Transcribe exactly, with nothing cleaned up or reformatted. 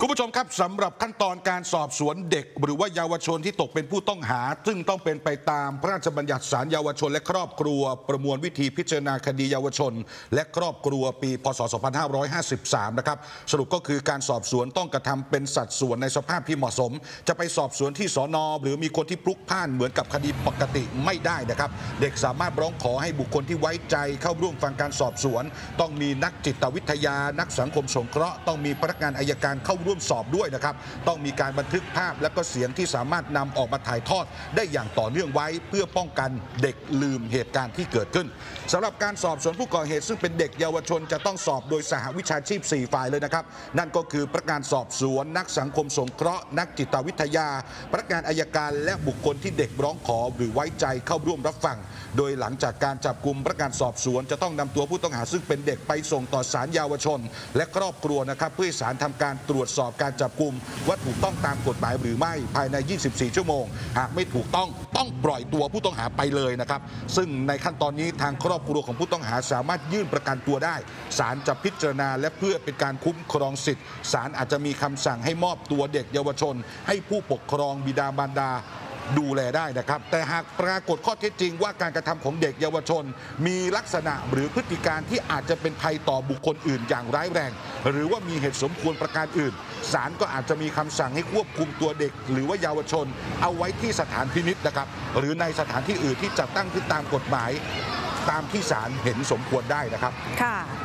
คุณผู้ชมครับสำหรับขั้นตอนการสอบสวนเด็กหรือว่าเยาวชนที่ตกเป็นผู้ต้องหาซึ่งต้องเป็นไปตามพระราชบัญญัติศาลเยาวชนและครอบครัวประมวลวิธีพิจารณาคดีเยาวชนและครอบครัวปีพ.ศ. สองพันห้าร้อยห้าสิบสามนะครับสรุปก็คือการสอบสวนต้องกระทำเป็นสัดส่วนในสภาพที่เหมาะสมจะไปสอบสวนที่สน.หรือมีคนที่พลุกพล่านเหมือนกับคดีปกติไม่ได้นะครับเด็กสามารถร้องขอให้บุคคลที่ไว้ใจเข้าร่วมฟังการสอบสวนต้องมีนักจิตวิทยานักสังคมสงเคราะห์ต้องมีพนักงานอัยการเข้าร่วมสอบด้วยนะครับต้องมีการบันทึกภาพและก็เสียงที่สามารถนำออกมาถ่ายทอดได้อย่างต่อเนื่องไว้เพื่อป้องกันเด็กลืมเหตุการณ์ที่เกิดขึ้นสำหรับการสอบสวนผู้ก่อเหตุซึ่งเป็นเด็กเยาวชนจะต้องสอบโดยสหวิชาชีพสี่ฝ่ายเลยนะครับนั่นก็คือพนักงานสอบสวนนักสังคมสงเคราะห์นักจิตวิทยาพนักงานอัยการและบุคคลที่เด็กร้องขอหรือไว้ใจเข้าร่วมรับฟังโดยหลังจากการจับกุมพนักงานสอบสวนจะต้องนำตัวผู้ต้องหาซึ่งเป็นเด็กไปส่งต่อศาลเยาวชนและครอบครัวนะครับเพื่อศาลทำการตรวจสอบการจับกุมว่าถูกต้องตามกฎหมายหรือไม่ภายในยี่สิบสี่ชั่วโมงหากไม่ถูกต้องต้องปล่อยตัวผู้ต้องหาไปเลยนะครับซึ่งในขั้นตอนนี้ทางครอบครัวของผู้ต้องหาสามารถยื่นประกันตัวได้ศาลจะพิจารณาและเพื่อเป็นการคุ้มครองสิทธิ์ศาลอาจจะมีคำสั่งให้มอบตัวเด็กเยาวชนให้ผู้ปกครองบิดามารดาดูแลได้นะครับแต่หากปรากฏข้อเท็จจริงว่าการกระทำของเด็กเยาวชนมีลักษณะหรือพฤติการที่อาจจะเป็นภัยต่อบุคคลอื่นอย่างร้ายแรงหรือว่ามีเหตุสมควรประการอื่นศาลก็อาจจะมีคำสั่งให้ควบคุมตัวเด็กหรือว่าเยาวชนเอาไว้ที่สถานพินิจนะครับหรือในสถานที่อื่นที่จัดตั้งขึ้นตามกฎหมายตามที่ศาลเห็นสมควรได้นะครับค่ะ